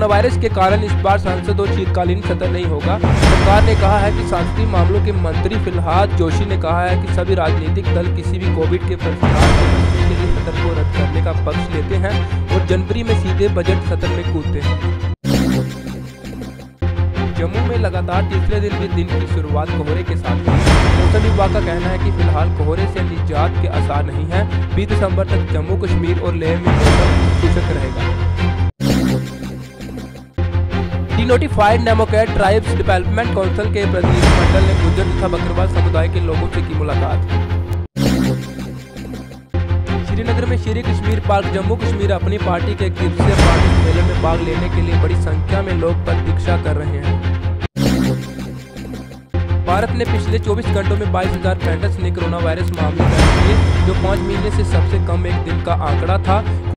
Virus के कारण इस बार संसद और शीतकालीन सत्र नहीं होगा। सरकार ने कहा है कि संसदीय मामलों के मंत्री प्रहलाद जोशी ने कहा है कि सभी राजनीतिक दल किसी भी कोविड के फैसले के लिए सत्र को रद्द करने का पक्ष लेते हैं और जनवरी में सीधे बजट सत्र में कूदते हैं। जम्मू में लगातार तीसरे दिन भी दिन की शुरुआत कोहरे के साथ हुई। मौसम विभाग का कहना है कि फिलहाल कोहरे से निजात के आसार नहीं है। 20 दिसंबर तक जम्मू कश्मीर और लेह में मौसम शुष्क रहेगा। Denotified democrat tribes development council के प्रतिनिधिमंडल ने गुर्जर तथा बकरवाल समुदाय के लोगों से की मुलाकात। श्रीनगर में शेर कश्मीर पार्क जम्मू कश्मीर अपनी पार्टी के एक दिवसीय पार्टी सम्मेलन में भाग लेने के लिए बड़ी संख्या में लोग प्रतीक्षा कर रहे हैं। भारत ने पिछले 24 घंटों में 22,065 नए कोरोना वायरस मामले दर्ज किए, जो 5 महीने से सबसे कम एक दिन का आंकड़ा था।